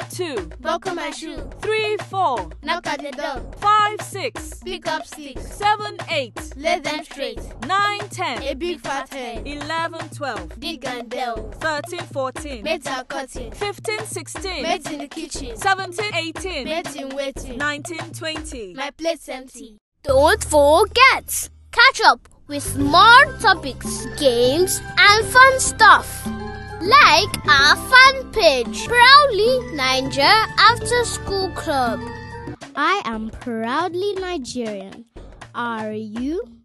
2, buckle my shoe. 3, 4, Knock at the door. 5, 6, Pick up sticks. 7, 8, Lay them straight. 9, 10, A big fat hen. 11, 12, Dig and delve. 13, 14, Maids are cutting. 15, 16, Maids in the kitchen. 17, 18, Maids in waiting. 19, 20. My plate's empty. Don't forget, catch up with smart topics, games, and fun stuff. Like our fan page, Proudly Naija After School Club. I am proudly Nigerian. Are you?